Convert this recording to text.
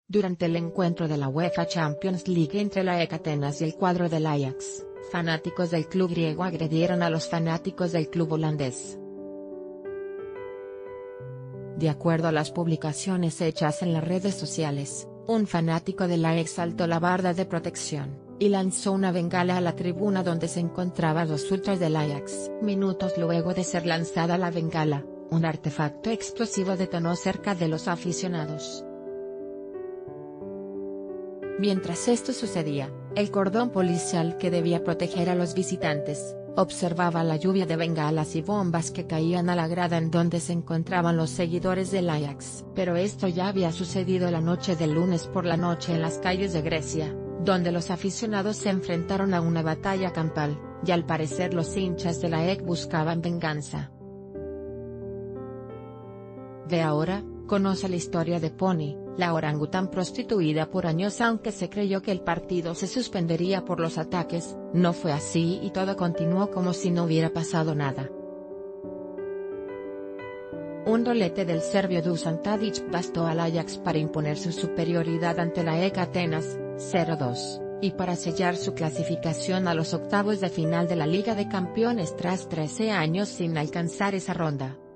Durante el encuentro de la UEFA Champions League entre la AEK Atenas y el cuadro del Ajax, fanáticos del club griego agredieron a los fanáticos del club holandés. De acuerdo a las publicaciones hechas en las redes sociales, un fanático del Ajax saltó la barda de protección y lanzó una bengala a la tribuna donde se encontraban los ultras del Ajax. Minutos luego de ser lanzada la bengala, un artefacto explosivo detonó cerca de los aficionados. Mientras esto sucedía, el cordón policial que debía proteger a los visitantes, observaba la lluvia de bengalas y bombas que caían a la grada en donde se encontraban los seguidores del Ajax. Pero esto ya había sucedido la noche del lunes por la noche en las calles de Grecia, donde los aficionados se enfrentaron a una batalla campal, y al parecer los hinchas de la AEK buscaban venganza. De ahora, conoce la historia de Pony, la orangután prostituida por años. Aunque se creyó que el partido se suspendería por los ataques, no fue así y todo continuó como si no hubiera pasado nada. Un doblete del serbio Dusan Tadić bastó al Ajax para imponer su superioridad ante la AEK Atenas, 0-2, y para sellar su clasificación a los octavos de final de la Liga de Campeones tras 13 años sin alcanzar esa ronda.